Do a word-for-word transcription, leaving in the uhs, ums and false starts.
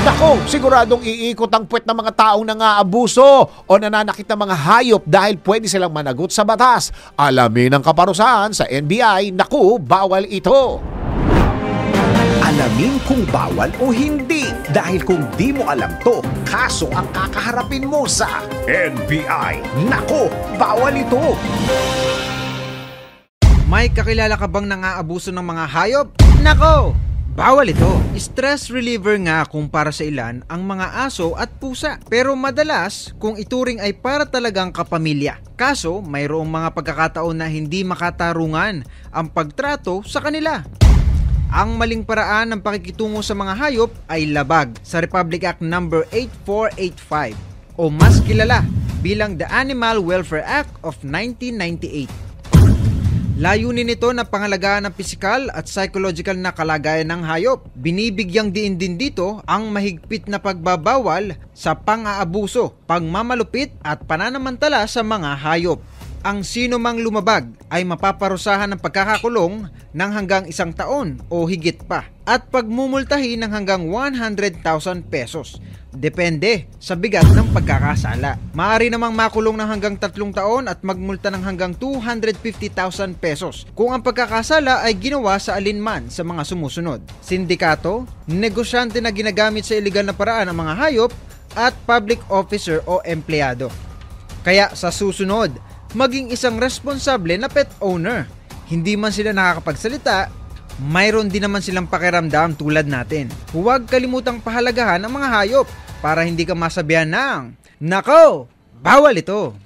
Nako, siguradong iikot ang puwet ng mga taong nangaabuso o nananakit ng mga hayop dahil pwede silang managot sa batas. Alamin ang kaparusahan sa N B I. Naku, bawal ito. Alamin kung bawal o hindi. Dahil kung di mo alam to, kaso ang kakaharapin mo sa N B I. Naku, bawal ito. May kakilala ka bang nang-aabuso ng mga hayop? Nako! Bawal ito. Stress reliever nga kung para sa ilan ang mga aso at pusa. Pero madalas, kung ituring ay para talagang kapamilya. Kaso, mayroong mga pagkakataon na hindi makatarungan ang pagtrato sa kanila. Ang maling paraan ng pakikitungo sa mga hayop ay labag sa Republic Act number eighty-four eighty-five o mas kilala bilang the Animal Welfare Act of nineteen ninety-eight. Layunin nito na pangalagaan ng pisikal at psychological na kalagayan ng hayop. Binibigyang diin din dito ang mahigpit na pagbabawal sa pang-aabuso, pagmamalupit at pananamantala sa mga hayop. Ang sino mang lumabag ay mapaparusahan ng pagkakakulong ng hanggang isang taon o higit pa at pagmumultahin ng hanggang one hundred thousand pesos. Depende sa bigat ng pagkakasala. Maaari namang makulong ng hanggang tatlong taon at magmulta ng hanggang two hundred fifty thousand pesos kung ang pagkakasala ay ginawa sa alinman sa mga sumusunod: sindikato, negosyante na ginagamit sa iligal na paraan ang mga hayop, at public officer o empleyado. Kaya sa susunod, maging isang responsable na pet owner. Hindi man sila nakakapagsalita, mayroon din naman silang pakiramdam tulad natin. Huwag kalimutang pahalagahan ang mga hayop para hindi ka masabihan ng, nako, bawal ito.